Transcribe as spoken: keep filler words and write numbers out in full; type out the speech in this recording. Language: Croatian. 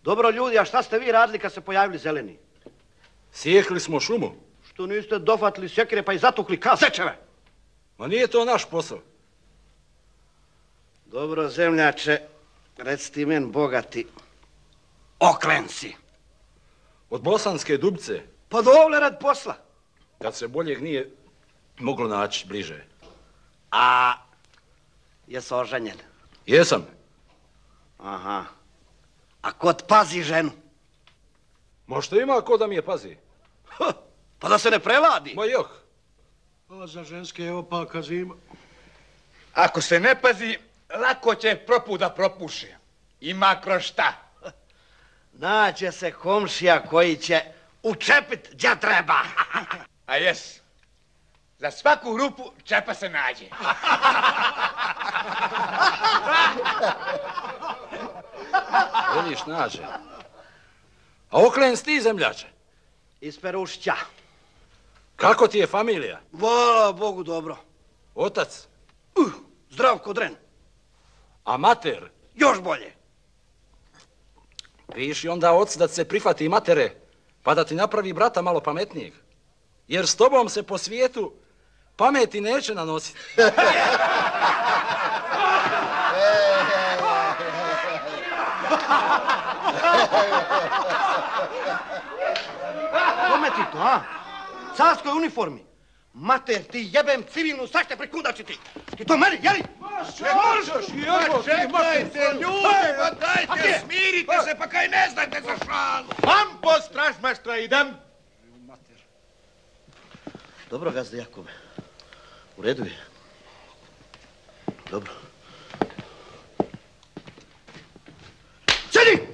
Dobro ljudi, a šta ste vi radili kad se pojavili zeleni? Sjekli smo šumu. Što niste dofatili sjekire pa i zatukli kazečeve? Ma nije to naš posao. Dobro, zemljače, reci ti men bogati, oklen si. Od Bosanske Dubice. Pa dovle rad posla. Kad se boljeg nije moglo naći bliže. A jesi oženjen? Jesam. Aha. A kod pazi ženu? Možda ima ko da mi je pazi. Ha, pa da se ne prevadi. Ma joh. A za ženske opaka zima. Ako se ne pazi, lako će propu da propuši. Ima kroz šta. Naće se komšija koji će učepit gdje treba. A jes. Za svaku rupu čepa se nađe. Veliš nađe. A oklen si ti, zemljače? Iz Perušća. Kako ti je familija? Hvala Bogu dobro. Otac? Uh, Zdravko Dren. A mater? Još bolje. Piši onda ocu da se prihvati matere, pa da ti napravi brata malo pametnijeg. Jer s tobom se po svijetu pameti neće nanositi. Kome ti to, a? Carskoj uniformi. Mater, ti jebem civilnu, sad ćete prekundačiti. Ti to meni, jeli? Može, možeš, jedno, čekajte, ljude, pa dajte, smirite se, pa kaj ne znate za šalu. Vam po stražmaštra idem. Dobro, gazda Jakube. U redu je. Dobro. Sjedi!